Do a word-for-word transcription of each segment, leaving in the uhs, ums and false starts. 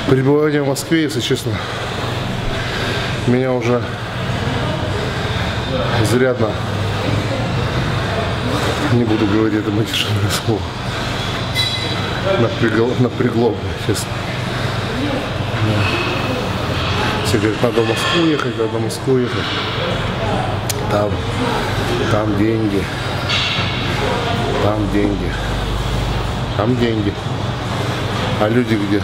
Пребывание в Москве, если честно, меня уже изрядно, не буду говорить это матершинное слово, напрягло, напрягло, честно. Все говорят, надо в Москву ехать, надо в Москву ехать. Там, там деньги, там деньги, там деньги. А люди где?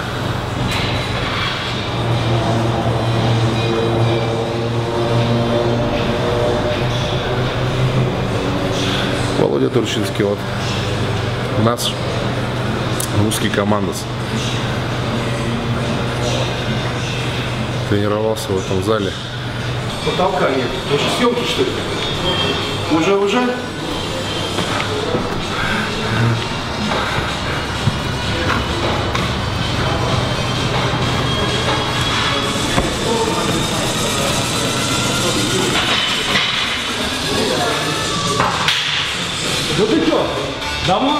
Володя Турчинский, вот наш русский командос, тренировался в этом зале. Потолка нет. Может, съемки, что ли? Уже, уже? Ну ты что, дома?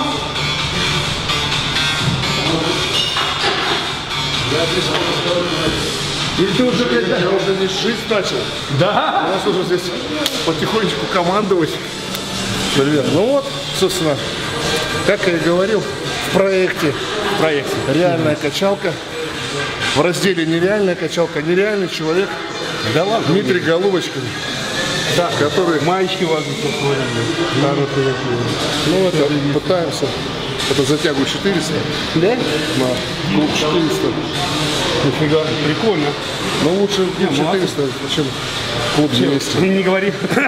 Я здесь Или ты уже, блядь, я уже здесь жить начал. да? У нас уже здесь потихонечку командовать. Привет. Ну вот, собственно, как я и говорил, в проекте, в проекте реальная качалка. В разделе нереальная качалка, нереальный человек. Да ладно. Дмитрий Голубочкин. Да, который... маечки важны. Да. Ну это пытаемся. Это затягу четыреста. Да? На клуб четыреста. Нифига, прикольно. Но лучше клуб четыреста, чем клуб двести. Не говори.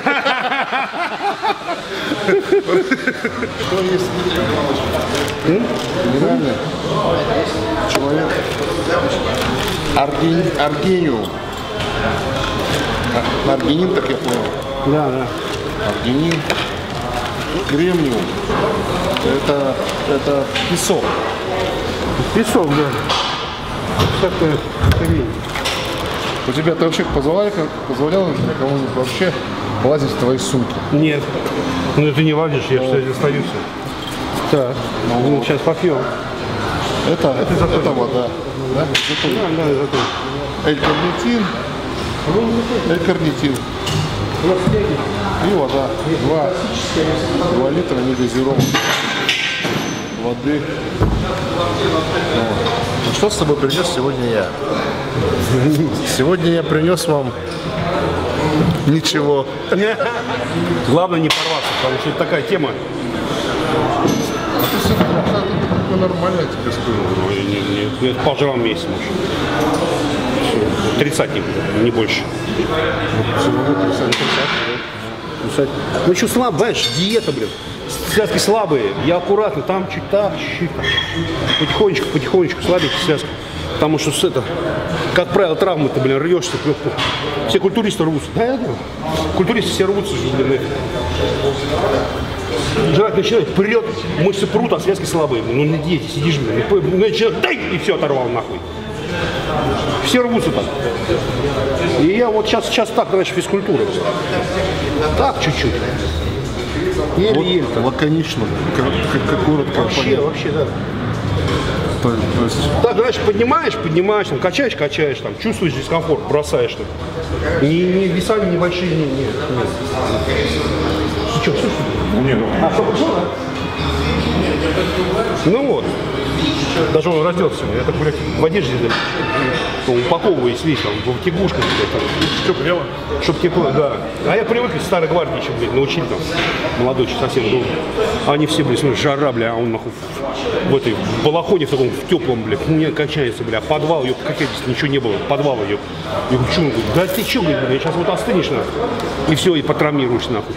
Что есть? Нереально. Человек. Аргин... Аргиниум. Аргинин, так я понял. Да, да. Аргинин. Кремниум. Это, это песок. Песок, да. Всякое хрень. У тебя ты вообще позволял, позволял кому-нибудь вообще лазить в твои сумки? Нет. Ну ты не лазишь, я же здесь остаюсь. Так, ну сейчас попьем. Это, это, это, это вода. Да? Да, да, зато. L-карнитин. L-карнитин. И вода. Два, два литра негазированной воды. Ну, что с тобой принес сегодня я? Сегодня я принес вам ничего. Главное не порваться, потому что это такая тема. А ты все-таки нормально, я тебе скажу. Ой, не, не, это пожрал месяц, может. Тридцать не, не больше. Ну что, слабо, знаешь, диета, блин. Связки слабые, я аккуратно, там чуть так, чуть потихонечку, потихонечку слабить связки. Потому что это, как правило, травмы ты, блин, рвешься. Все культуристы рвутся. Да, я думаю. Культуристы все рвутся, блин. Жрать начинает, прет, мышцы прут, а связки слабые. Ну на диете сидишь, блин, начинает, дай, и все, оторвал нахуй. Все рвутся так. И я вот сейчас, сейчас так, значит, физкультура. Так чуть-чуть. Еле-еле. Вот, лаконично, как, как, как коротко. Вообще, понятно. вообще, да. То, то есть... Так, значит, поднимаешь, поднимаешь, там, качаешь, качаешь, там, чувствуешь дискомфорт, бросаешь. Там. Не, не весами небольшие, не, нет, нет. Ты что, слышишь? Нет, ну... А, что, пришел, да? Ну вот. Даже он разделся сегодня. Я так, блядь, в одежде, блядь, упаковываюсь весь, там, в тягушках, блядь, там. Чтоб тепло? Чтоб тепло, да. А я привык из старой гвардии еще, блядь, научили там. Молодой, совсем долго. Они все, блядь, смотри, жара, бля, а он, нахуй, в этой в балахоне, в таком, в теплом, блядь, не качается, бля. Подвал, ёб, как я здесь, ничего не было, подвал, ёб. Я говорю, что он говорит, да ты че, блядь, бля, сейчас вот остынешь, нахуй, и все, и потравмируешь, нахуй.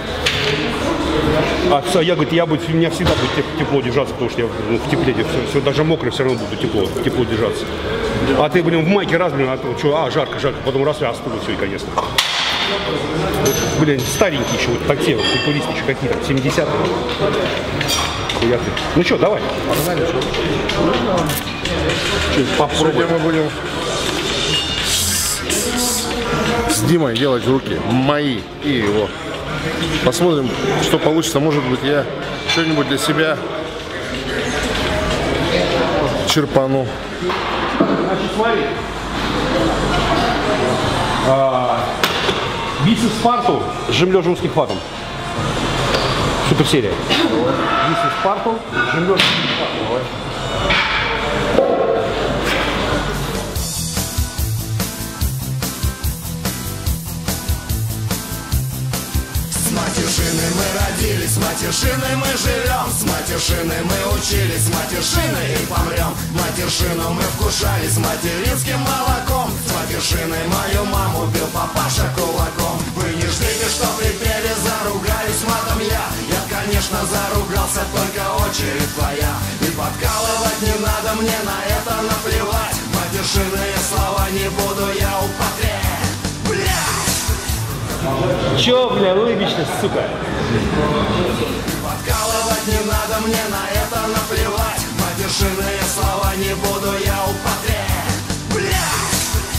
А я, говорит, я буду, у меня всегда будет тепло держаться, потому что я ну, в тепле, все, все, даже мокро все равно буду тепло, тепло держаться. А ты, блин, в майке раз, блин, а, то, что, а жарко, жарко, потом раз и остыло, все, и конечно. Вот, блин, старенькие еще, вот такие вот, культуристы еще какие-то, семидесятые. Ну что, давай. Погнали, что? Попробуем. Мы будем с Димой делать руки мои и его. Посмотрим, что получится. Может быть, я что-нибудь для себя черпану. значит, смотри. А, бицепс Спарту с жим-лежа узким хватом. Суперсерия. Бицепс Спарту с жим-лежа узким хватом. Матершиной мы родились, с матершиной мы живем, с матершиной мы учились, с матершиной и помрем. Матершину мы вкушали с материнским молоком, с матершиной мою маму бил папаша кулаком. Вы не ждите, что припели, заругались матом я. Я, конечно, заругался, только очередь твоя. И подкалывать не надо, мне на это наплевать. Матершинные слова не буду я употреблять. Блядь! Чё, бля, улыбичность, сука? Подкалывать не надо, мне на это наплевать. Матершинные слова не буду я употреблять. Блядь!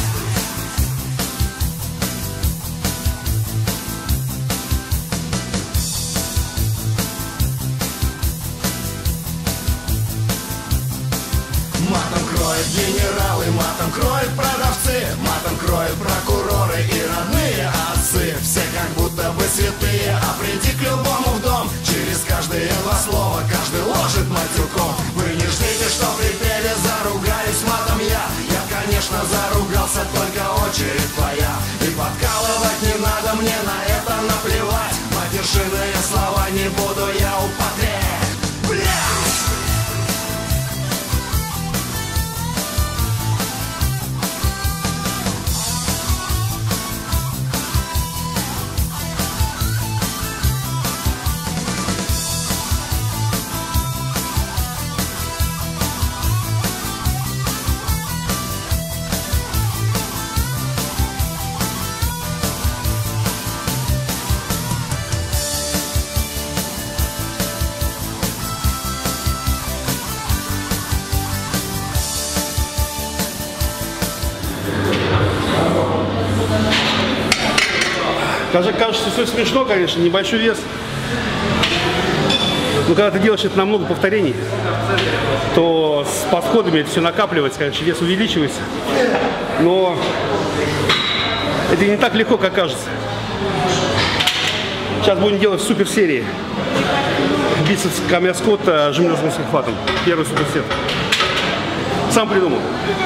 Матом кроют генералы, матом кроют продавцы, матом кроют прокуроры и родные отцы. Все как будто бы святые, а приди к любому в дом. Через каждые два слова каждый ложит матюком. Вы не ждите, что припели, заругались матом я. Я, конечно, заругался, только очередь твоя. И подкалывать не надо, мне на это наплевать. Матершинные слова не буду я употреблять. Блядь! Кажется, все смешно, конечно, небольшой вес. Но когда ты делаешь это на много повторений, то с подходами это все накапливается, конечно, вес увеличивается. Но это не так легко, как кажется. Сейчас будем делать суперсерии. Бицепс камер-скотта жим-лежа узким хватом. Первый суперсет. Сам придумал.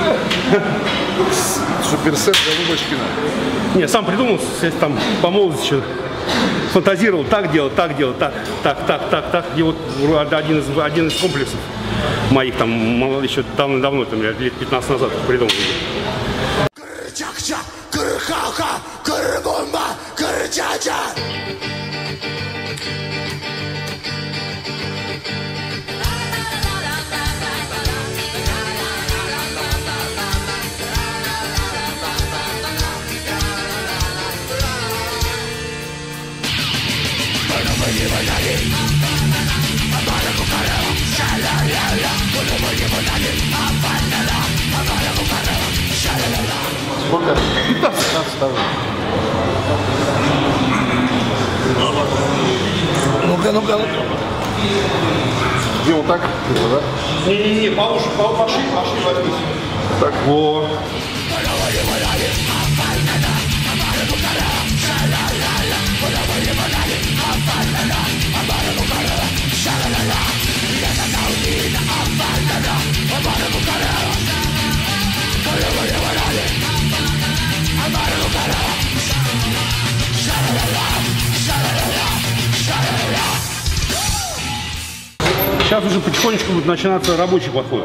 Суперсет Голубочкина. Не, сам придумал, там по молодости еще фантазировал, так делать, так делать, так, так, так, так, так. И вот один из, один из комплексов моих там еще давно-давно, там, лет пятнадцать назад придумал. Сколько? пятнадцать ставлю. Ну-ка, ну-ка, ну-ка. Где вот так? Да? Не-не-не, повыше, пошли, пошли, возьмись. Так. Во. Сейчас уже потихонечку будет начинаться рабочий подход.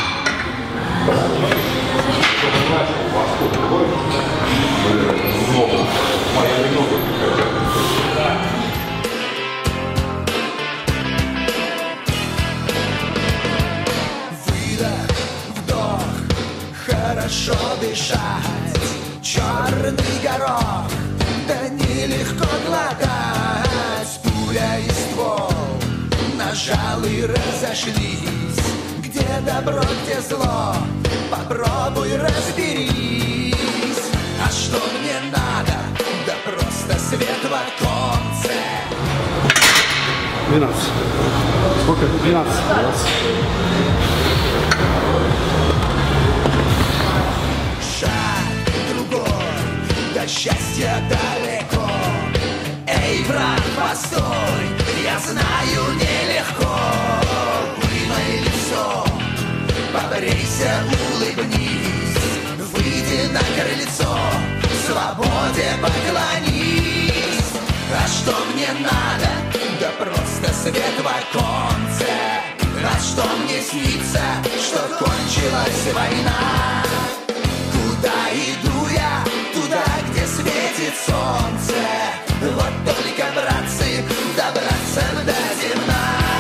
Выдох, вдох, хорошо дышать. Черный горох, да нелегко глотать. Пуля и ствол, нажал и разошлись. Где добро, где зло, попробуй разберись. А что мне надо? Да просто свет в оконце. двенадцать. Сколько? двенадцать. свободе поклонись. А что мне надо? Да просто свет в оконце. А что мне снится? Что кончилась война. Куда иду я? Туда, где светит солнце. Вот только, братцы, добраться до земна.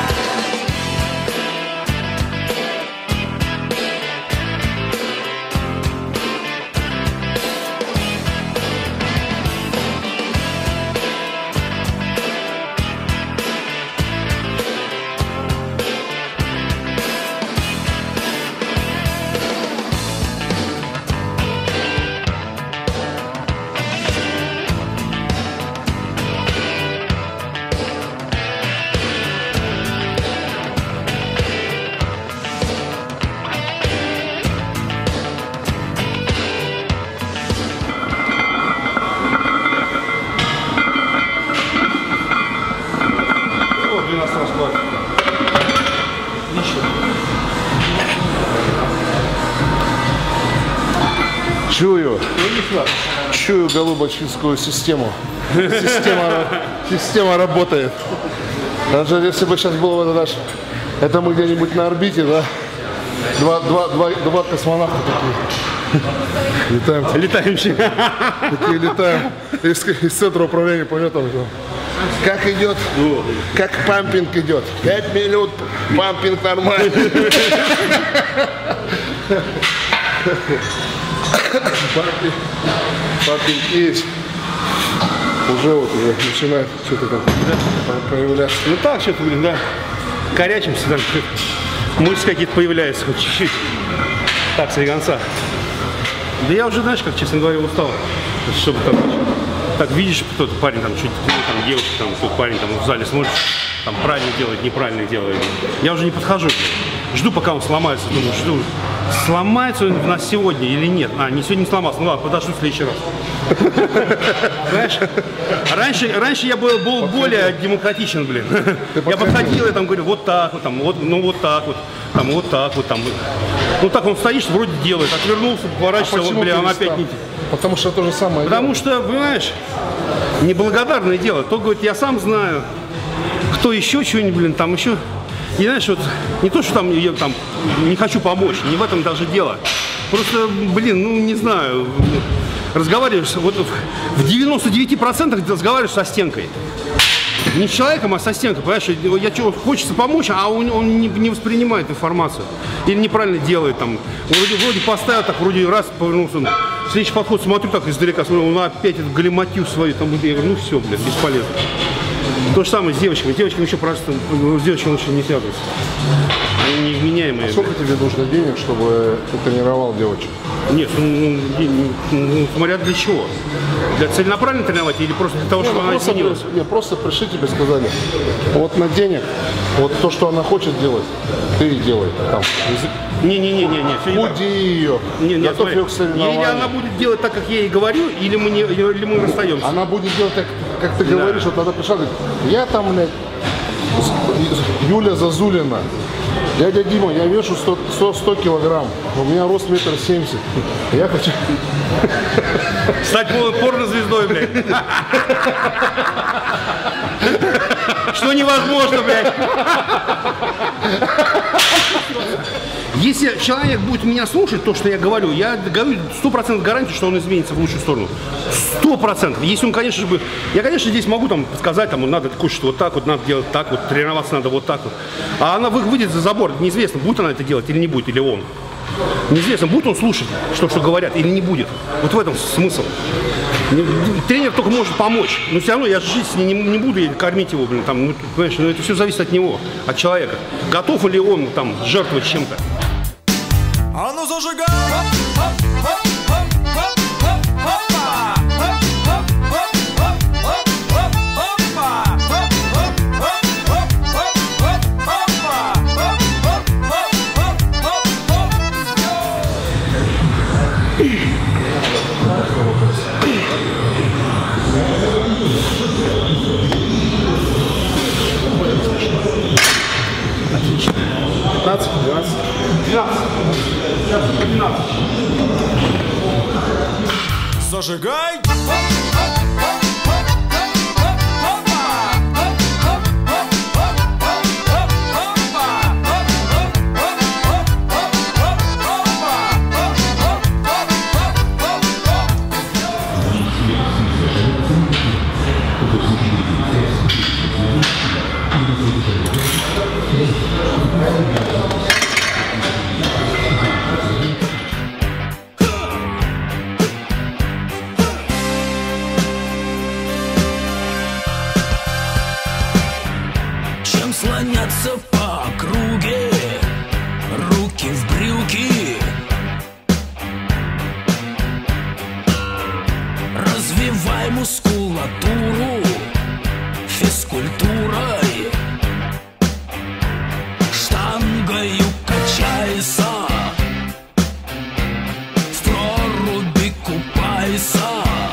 Чую, чую голубочинскую систему. Система, система работает. Даже если бы сейчас было вот это, это мы где-нибудь на орбите, да? Два, два, два, два космонавта такие. Летаем. Летающие. Такие летаем из, из центра управления полетом. Как идет? Как пампинг идет? Пять минут, пампинг нормально. Пампинг, пампинг есть. Уже вот уже начинает что-то там появляться. Ну так что-то, блин, да. Корячимся там. Мышцы какие-то появляются хоть чуть-чуть. Так, с конца. Да я уже, знаешь, как, честно говоря, устал. Чтобы там, так видишь, кто-то парень там чуть, ну, там девушка, там, тут парень там в зале смотрит, там правильно делает, неправильно делает. Я уже не подхожу. Жду, пока он сломается. Думаю, жду. Сломается он у нас сегодня или нет? А, не сегодня не сломался. Ну ладно, подожду в следующий раз. Понимаешь? Раньше, раньше я был, был более демократичен, блин. Я подходил и там говорю, вот так вот, там, вот, ну вот так вот, там, вот так вот, там. Ну так он стоит, вроде делает, отвернулся, поворачивается, а вот, бля, он опять не... Потому что то же самое. Потому дело. Что, понимаешь, неблагодарное дело. То говорит, я сам знаю, кто еще что-нибудь, блин, там еще. И знаешь, вот не то, что там я там не хочу помочь, не в этом даже дело. Просто, блин, ну не знаю, разговариваешь, вот в девяноста девяти процентах разговариваешь со стенкой. Не с человеком, а со стенкой, понимаешь? Я что, хочется помочь, а он, он не, не воспринимает информацию. Или неправильно делает там. Вроде, вроде поставил, так вроде раз повернулся. Следующий подход, смотрю так издалека, смотрю, он опять эту галиматью свою, там, я говорю, ну все, блядь, бесполезно. То же самое с девочками. С девочками еще просто, с девочками лучше не связываться. Они невменяемые. А сколько тебе нужно денег, чтобы ты тренировал девочек? Нет, ну, ну, ну, смотря для чего. Для целенаправленно тренировать или просто для того, не, чтобы ну, она просто, изменилась? Не, просто пришли тебе сказали, вот на денег, вот то, что она хочет делать, ты и делай. Не-не-не-не, все не так. Буди ее, не, не, готовь ее к или соревнованию. она будет делать так, как я ей говорю, или мы, не, или мы расстаемся. Она будет делать так, как ты Да. говоришь, вот она пришла, говорит, я там, блядь, Юля Зазулина, дядя Дима, я вешу сто килограмм, у меня рост метр семьдесят, я хочу... Стать порнозвездой, блядь. Что невозможно, блядь. Если человек будет меня слушать, то, что я говорю, я говорю сто процентов гарантии, что он изменится в лучшую сторону. Сто процентов. Если он, конечно же, я, конечно, здесь могу там сказать, там, надо кушать вот так вот, надо делать так вот, тренироваться надо вот так вот. А она выйдет за забор, неизвестно, будет она это делать или не будет, или он. Неизвестно, будет он слушать, что, что говорят, или не будет. Вот в этом смысл. Тренер только может помочь, но все равно я жить с ним не, не буду кормить его, блин, там, ну, понимаешь, ну, это все зависит от него, от человека. Готов ли он там жертвовать чем-то? А ну зажигай! пятнадцать, двенадцать. двенадцать. Сейчас двенадцать. зажигай. Чем слоняться по округе, руки в брюки, развивай мускулатуру физкультурой, штангою качайся, в проруби купайся.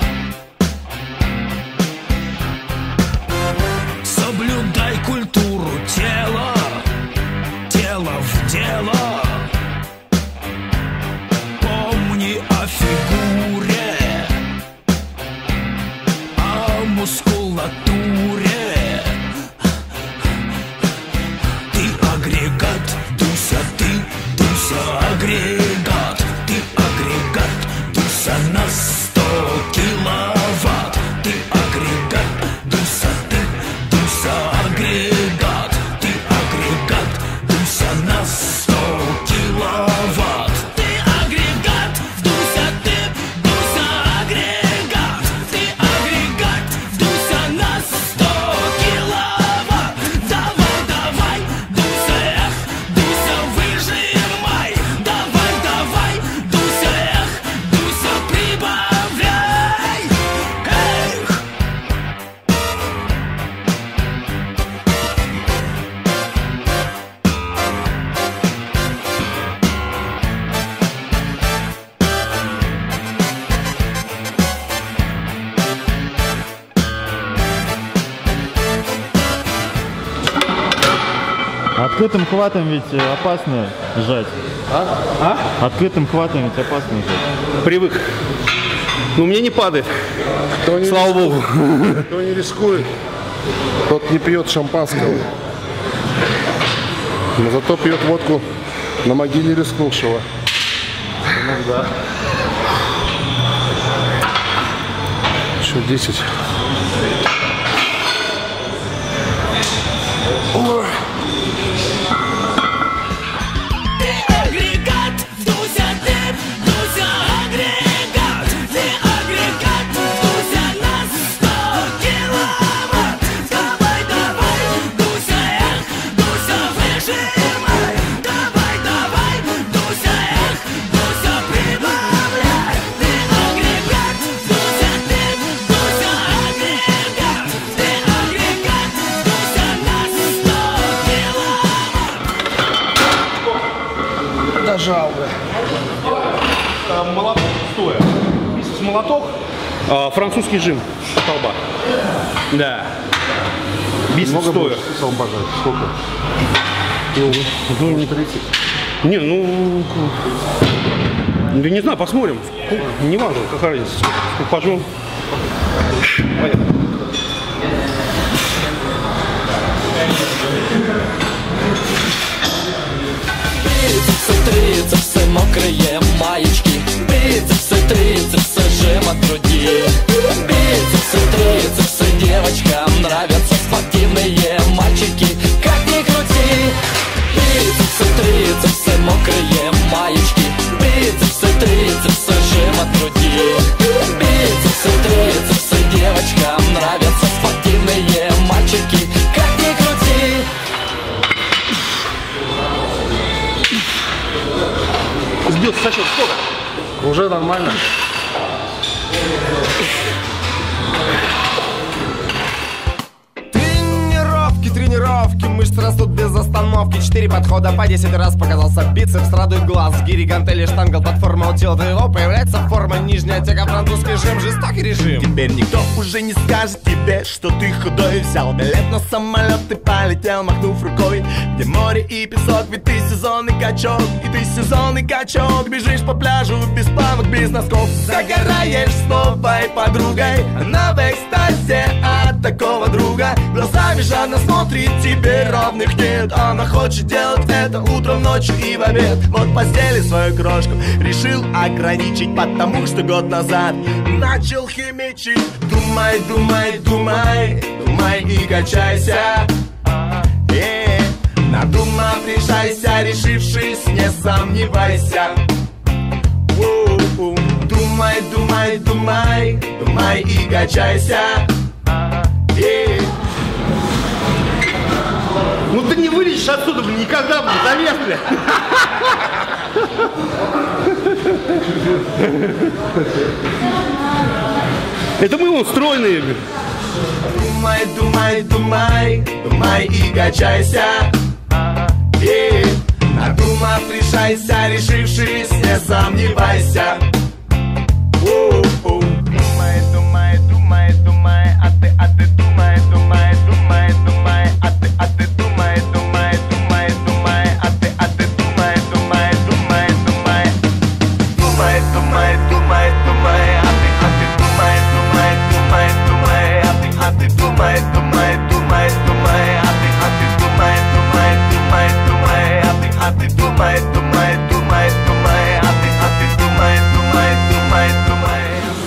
Соблюдай культуру тела, тело в дело. Помни о фигуре, о мускулатуре. Ты агрегат, Дуся, ты, Дуся, агрегат. Ты агрегат, Дуся, на сто киловатт. Ты агрегат, Дуся, ты, Дуся, агрегат. Ты агрегат, Дуся, на сто киловатт. Ты агрегат, Дуся, ты, Дуся, агрегат. Ты агрегат, Дуся, на сто киловатт. Давай, давай, Дуся, эх, Дуся, выжимай. Давай, давай, Дуся, эх, Дуся, прибавляй. Эх. Открытым хватом ведь опасно жать. А? А? Открытым хватом ведь опасно жать. Привык. Но у меня не падает. Кто не Слава богу. Кто не рискует, тот не пьет шампанского. Но зато пьет водку на могиле рискнувшего. Ну да. Еще десять. Ты агрегат, Дуся, ты, Дуся, агрегат. Ты агрегат, Дуся, на сто киловатт. Давай, давай, Дуся, эх, Дуся, выжимай. Давай, давай, Дуся, эх, Дуся, прибавляй. Ты агрегат, Дуся, ты, Дуся, агрегат. Ты агрегат, Дуся, на сто киловатт. Дожал бы. А, молоток стоя. Бицепс молоток. А, французский жим. Столба. Да. Бицепс Много стоя. будешь столба жать? Сколько? Ну, ну, не тридцать. Не, ну... Да не знаю, посмотрим. Не важно, какая разница. Сколько пожмем. Понятно. Бицепсы, трицепсы, мокрые маечки. Бицепсы, трицепсы, жим от груди. Бицепсы, трицепсы, девочкам нравятся спортивные мальчики. Как ни крути. Бицепсы, трицепсы, мокрые маечки. Бицепсы, трицепсы, жим от груди. Бицепсы, трицепсы, девочкам нравятся спортивные мальчики. Как ни крути. Сбился со счета. Сколько? Уже нормально. Тренировки, тренировки. тренировки, мышцы растут без остановки. Четыре подхода по десять раз показался бицепс, радует глаз. Гири, гантели, штангл, платформа, утил твоего. Появляется форма, нижняя тяга, французский жим, жестокий режим. Теперь никто уже не скажет тебе, что ты худой. Взял билет на самолет и полетел, махнув рукой. Где море и песок, ведь ты сезонный качок. И ты сезонный качок, бежишь по пляжу без плавок, без носков. Загораешь с новой подругой, она в экстазе от такого друга. Глазами жадно смотрит, тебе равных нет. Она хочет делать это утром, ночью и в обед. Вот в постели свою крошку решил ограничить, потому что год назад начал химичить. Думай, думай, думай, думай и качайся. Э, надумав, решайся, решившись, не сомневайся. Воу-у. Думай, думай, думай, думай и качайся. Э. Ну ты не вылезешь отсюда, блин, никогда, блин, залез, блин. Это мы устроенные, блин. Думай, думай, думай, думай и качайся. И надумав, решайся, решившись, не сомневайся. Воу-у. Думай, думай, думай, думай, а ты, а ты думай, думай, думай, думай, а ты, а ты думай, думай, думай, думай, а ты, а ты думай, думай, думай, думай. Думай, думай, думай, думай, а ты, а ты думай, думай, думай, думай, а ты, а ты думай, думай, думай, думай, а ты, а ты думай, думай, думай, думай, а ты, а ты думай, думай, думай, думай, а ты, а ты думай, думай, думай, думай.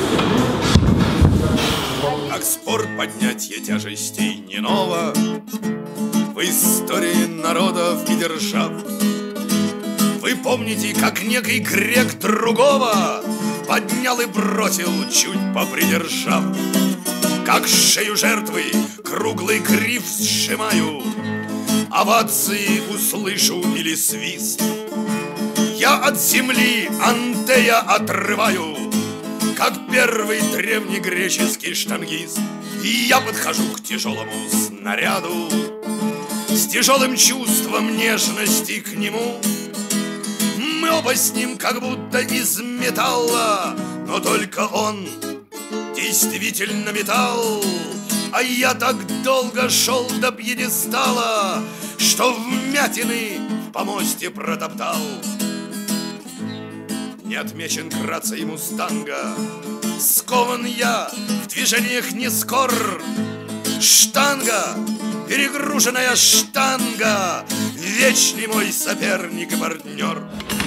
Как спорт поднятие тяжестей не ново в истории народов и держав. Вы помните, как некий грек другого поднял и бросил, чуть попридержав. Как шею жертвы круглый гриф сжимаю, овации услышу или свист. Я от земли Антея отрываю, как первый древнегреческий штангист. И я подхожу к тяжелому снаряду с тяжелым чувством нежности к нему. Мы оба с ним как будто из металла, но только он действительно металл. А я так долго шел до пьедестала, что вмятины в помосте протоптал. Не отмечен кратце мустанга, скован я, в движениях не скор. Штанга, перегруженная штанга, вечный мой соперник и партнер.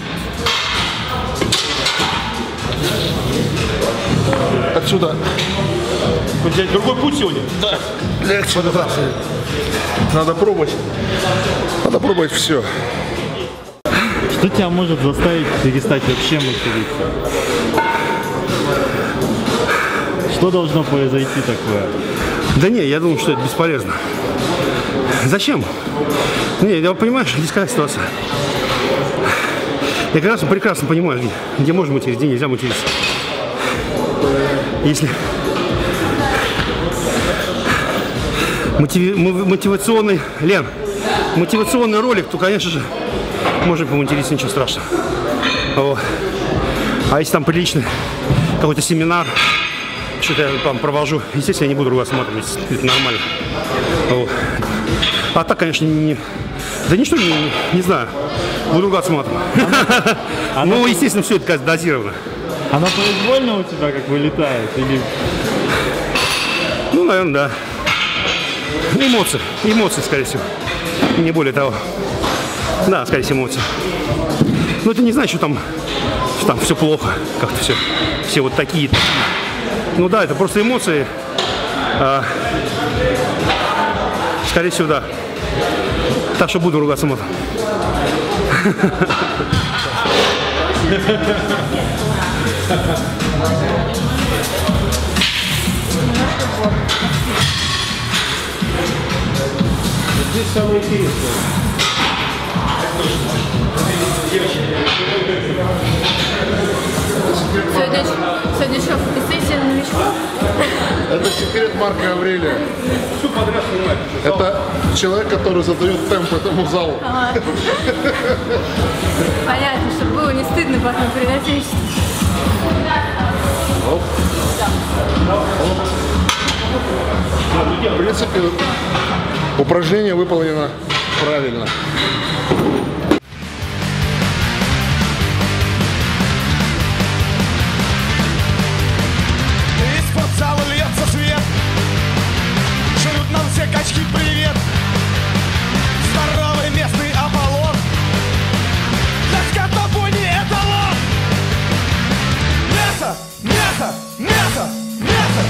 Отсюда. Взять другой путь сегодня? Да. Легче. Надо пробовать. Надо пробовать все. Что тебя может заставить перестать вообще материться? Что должно произойти такое? Да не, я думаю, что это бесполезно. Зачем? Не, я понимаю, что здесь какая ситуация. Я как раз прекрасно понимаю, где, где можно материться, где нельзя материться. Если мотиви... мотивационный, Лен, мотивационный ролик, то, конечно же, можно поматериться, ничего страшного. Вот. А если там приличный какой-то семинар, что-то я там провожу, естественно, я не буду ругаться матом, это нормально. Вот. А так, конечно, не... Да ничто, не, не, не знаю, буду ругаться матом. Она... Ну, естественно, все это, конечно, дозировано. Она произвольно у тебя как вылетает? Или... Ну, наверное, да. Эмоции. Эмоции, скорее всего. Не более того. Да, скорее всего, эмоции. Но это не значит, что там, что там все плохо. Как-то все. Все вот такие. Ну да, это просто эмоции. А, скорее всего, да. Так что буду ругаться матом. Здесь самое интересное. Сегодня, сегодня что, фотосессия новичков? Это секрет Марка Аврелия. Все подряд снимать. Это человек, который задает темп этому залу. Ага. Понятно, чтобы было не стыдно потом перед отечеством. В принципе, упражнение выполнено правильно. Из спортзала льется свет, шлют нам все качки привет. Здоровый местный Аполлон, для скотобойни эталон. Мясо, мясо, мясо, мясо.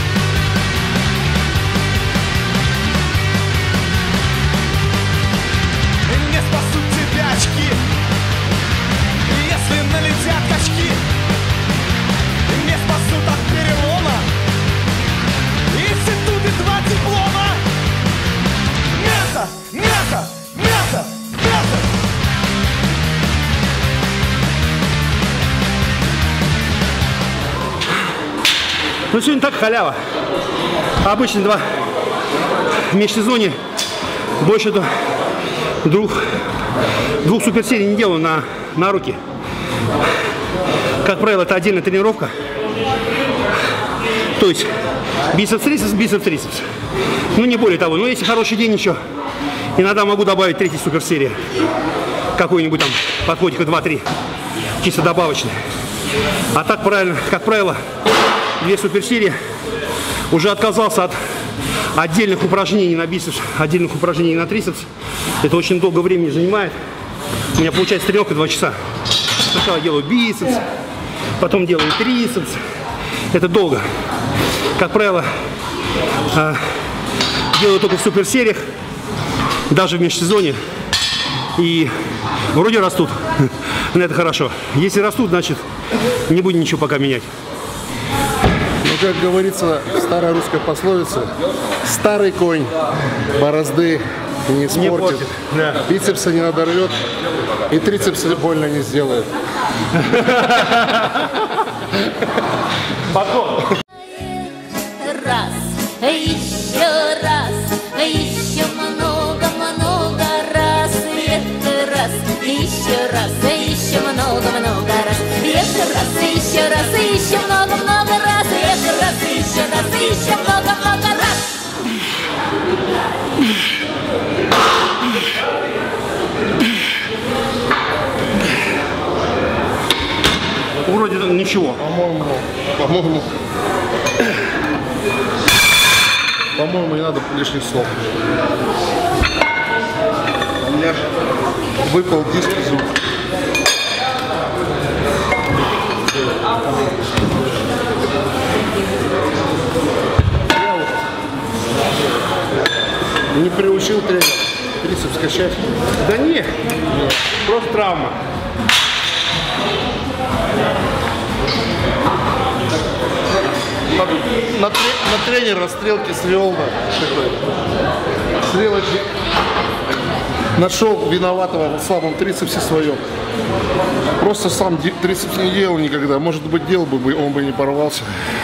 Не спасут тебя очки, если налетят качки. Не спасут от перелома, в институте два диплома. Мясо, мясо, мясо, мясо. Ну сегодня так халява. Обычно два в межсезонье больше до двух, двух суперсерий не делаю на, на руки. Как правило, это отдельная тренировка. То есть бицепс-трицепс, бицепс-трицепс. Ну не более того. Но если хороший день еще, иногда могу добавить третью суперсерию. Какой-нибудь там подходика два-три. Чисто добавочный. А так правильно, как правило, две суперсерии. Уже отказался от отдельных упражнений на бицепс, отдельных упражнений на трицепс. Это очень долго времени занимает. У меня получается тренировка два часа. Сначала делаю бицепс, потом делаю трицепс. Это долго. Как правило, делаю только в суперсериях, даже в межсезонье. И вроде растут. Но это хорошо. Если растут, значит не будем ничего пока менять. Ну, как говорится в старой русской пословице, старый конь борозды не испортит, Не портит, да. бицепса не надорвет и трицепсы больно не сделает. Подход. Раз, еще раз, еще много-много раз, эх, раз, еще раз, еще много-много раз, эх, раз, еще раз, еще много-много раз, эх, раз, еще раз, еще много-много раз. Вроде ничего. По-моему, по-моему, по-моему, не надо лишних слов. У меня выпал диск из рук. Я вот не приучил тренер трицепс качать. Да нет, просто травма. На, тре на тренера стрелки свел, да, стрелочник нашел виноватого в слабом трицепсе своем. Просто сам трицепс не делал никогда. Может быть, делал бы, он бы не порвался.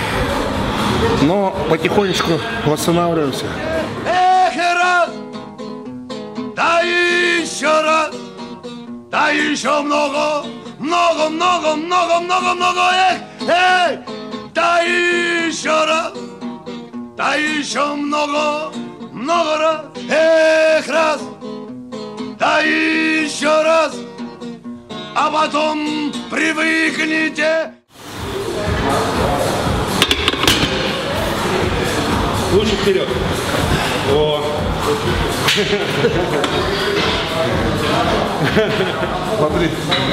Но потихонечку восстанавливаемся. Эх, раз, да еще раз, да еще много, много, много, много, много, много, эх, эх, да еще раз, да еще много, много раз, эх, раз, да еще раз, а потом привыкните. Лучше вперед. О. Смотри.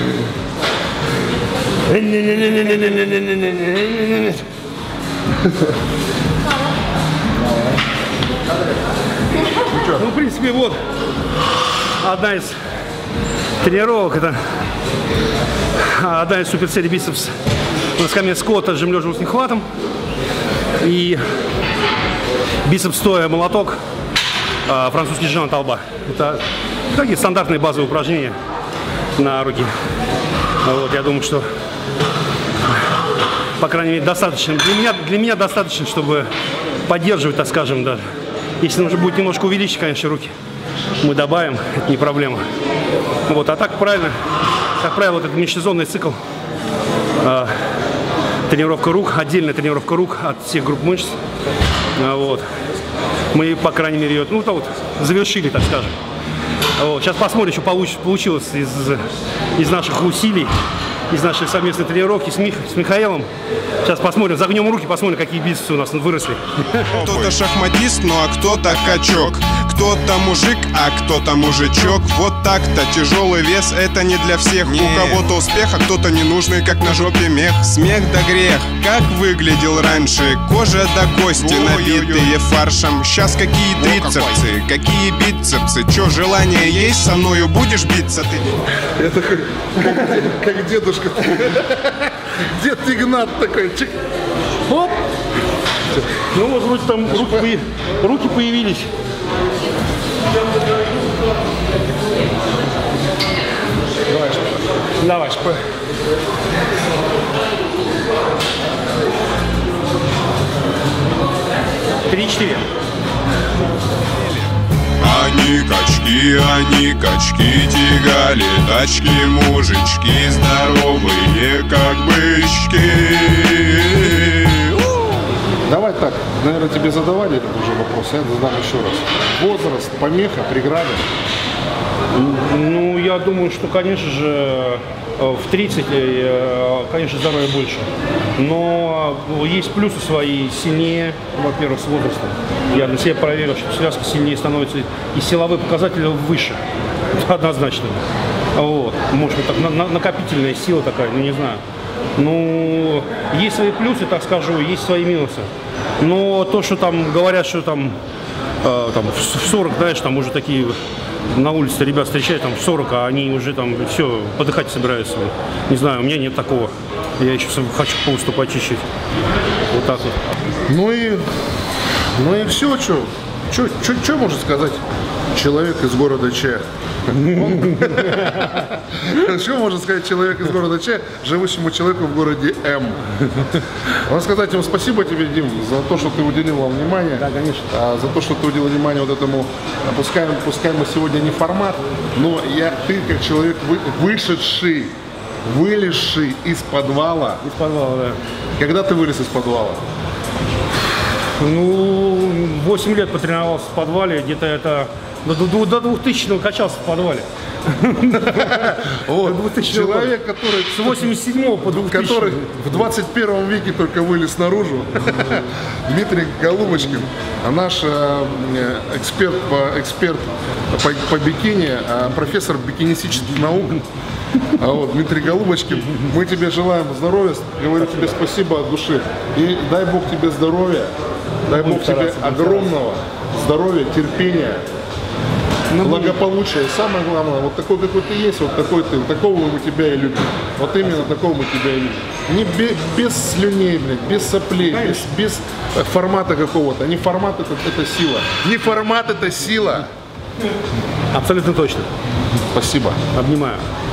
Ну, в принципе, вот одна из тренировок, это одна из суперсерий бицепс на скамье скотта, жим лежа с нехватом. И бицепс стоя молоток, французский жим от лба. Это такие стандартные базовые упражнения на руки. Вот, я думаю, что по крайней мере, достаточным. Для меня, для меня достаточно, чтобы поддерживать, так скажем, да. Если нужно будет немножко увеличить, конечно, руки, мы добавим, это не проблема. Вот, а так правильно, как правило, вот этот межсезонный цикл, э, тренировка рук, отдельная тренировка рук от всех групп мышц. Э, вот. Мы, по крайней мере, ее, ну, то вот, завершили, так скажем. Вот. Сейчас посмотрим, что получ, получилось из, из наших усилий, из нашей совместной тренировки с, Мих, с Михаилом. Сейчас посмотрим, загнем руки, посмотрим, какие бицепсы у нас выросли. Кто-то шахматист, ну а кто-то качок. Кто-то мужик, а кто-то мужичок. Вот так-то тяжелый вес, это не для всех. Нет. У кого-то успех, а кто-то ненужный, как на жопе мех. Смех да грех, как выглядел раньше. Кожа до кости, набитые фаршем. Сейчас какие трицепсы, какие бицепсы. Чё, желание есть, со мною будешь биться ты? Это как, как, как дедушка. Дед Игнат такой, чик. Оп. Ну вот вроде там руки, руки появились. Давай, Давай. Три-четыре. Они качки, они качки, тягали тачки, мужички здоровые, как бычки. Давай так, наверное, тебе задавали этот уже вопрос, я задам еще раз. Возраст, помеха, преграда? Ну, я думаю, что, конечно же, в тридцать, конечно, здоровья больше. Но есть плюсы свои, сильнее, во-первых, с возрастом. Я для себя проверил, что связка сильнее становится, и силовые показатели выше, однозначно. Вот. Может быть, так, на, на, накопительная сила такая, ну не знаю. Ну, есть свои плюсы, так скажу, есть свои минусы. Но то, что там говорят, что там, э, там в сорок, знаешь, там уже такие на улице ребят встречают, там в сорок, а они уже там все, подыхать собираются. Не знаю, у меня нет такого. Я еще хочу повыступать чуть-чуть. Вот так вот. Ну и, ну и все, что, что может сказать человек из города Че? Что может сказать человек из города Че, живущему человеку в городе М? Надо сказать ему спасибо тебе, Дим, за то, что ты уделил вам внимание. Да, конечно. За то, что ты уделил внимание вот этому, пускай, пускай мы сегодня не формат, но я, ты как человек вы, вышедший, вылезший из подвала. Из подвала, да. Когда ты вылез из подвала? Ну, восемь лет потренировался в подвале, где-то это до, до, до двухтысячного качался в подвале. Вот, человек, который с восемьдесят седьмого по двухтысячный. Который в двадцать первом веке только вылез наружу. Дмитрий Голубочкин, наш э, эксперт по эксперт по, по бикини, э, профессор бикинистических наук. А вот, Дмитрий Голубочкин, мы тебе желаем здоровья, говорю тебе спасибо от души. И дай Бог тебе здоровья, дай Бог тебе огромного здоровья, терпения, благополучия. И самое главное, вот такой, какой ты есть, вот такой ты, такого мы тебя и любим. Вот именно такого мы тебя и любим. Не без, без слюней, блин, без соплей, без, без формата какого-то. Не формат это, это сила. Не формат это сила. Абсолютно точно. Спасибо. Обнимаю.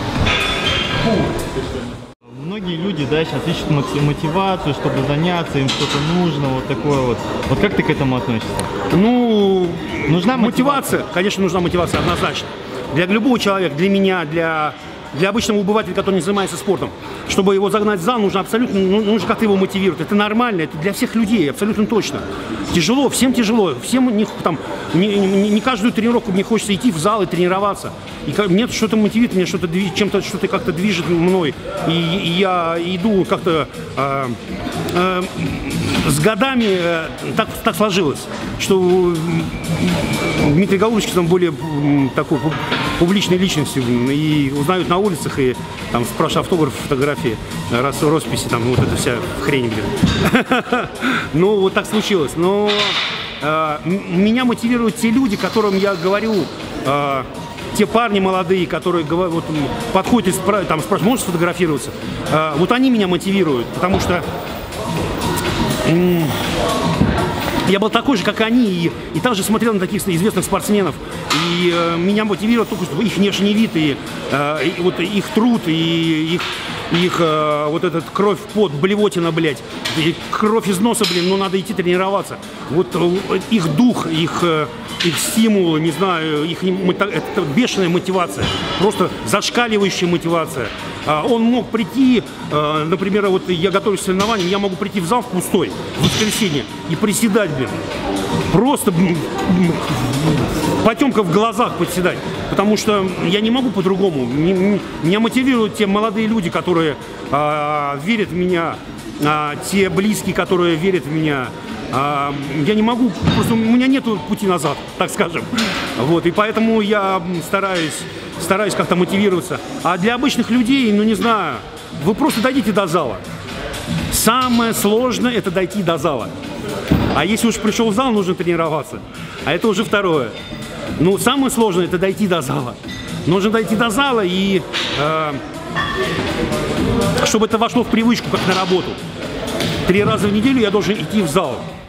Многие люди, да, сейчас ищут мотивацию, чтобы заняться, им что-то нужно, вот такое вот. Вот как ты к этому относишься? Ну, нужна мотивация? мотивация? Конечно, нужна мотивация, однозначно. Для любого человека, для меня, для, для обычного обывателя, который не занимается спортом. Чтобы его загнать в зал, нужно абсолютно, ну, нужно как-то его мотивировать. Это нормально, это для всех людей, абсолютно точно. Тяжело, всем тяжело, всем не, там, не, не, не каждую тренировку мне хочется идти в зал и тренироваться. И мне что-то мотивирует, меня что-то чем-то что-то как-то движет мной. И, и я иду как-то э, э, с годами э, так, так сложилось, что Дмитрий Голубочкин там более э, такой публичной личностью и узнают на улицах, и там спрашивают автограф, фотографии, раз, росписи, там вот эта вся хрень, блин. Ну, вот так случилось. Но э, меня мотивируют те люди, которым я говорю, э, те парни молодые, которые вот, подходят и спрашивают, там, спрашивают, можешь сфотографироваться? Э, вот они меня мотивируют, потому что э, я был такой же, как они, и, и также смотрел на таких известных спортсменов. И э, меня мотивирует только что их внешний вид, и, э, и вот их труд, и их их э, вот этот кровь, пот, блевотина, блядь, и кровь из носа, блин, ну надо идти тренироваться. Вот э, их дух, их, э, их стимул, не знаю, их это бешеная мотивация, просто зашкаливающая мотивация. А он мог прийти, э, например, вот я готовлюсь к соревнованиям, я могу прийти в зал в пустой в воскресенье и приседать, блин. Просто потемка в глазах подседать, потому что я не могу по-другому. Меня мотивируют те молодые люди, которые а, верят в меня, а, те близкие, которые верят в меня. А, я не могу, просто у меня нет пути назад, так скажем. Вот, и поэтому я стараюсь, стараюсь как-то мотивироваться. А для обычных людей, ну не знаю, вы просто дойдите до зала. Самое сложное – это дойти до зала. А если уж пришел в зал, нужно тренироваться. А это уже второе. Ну, самое сложное – это дойти до зала. Нужно дойти до зала и э, чтобы это вошло в привычку, как на работу. Три раза в неделю я должен идти в зал.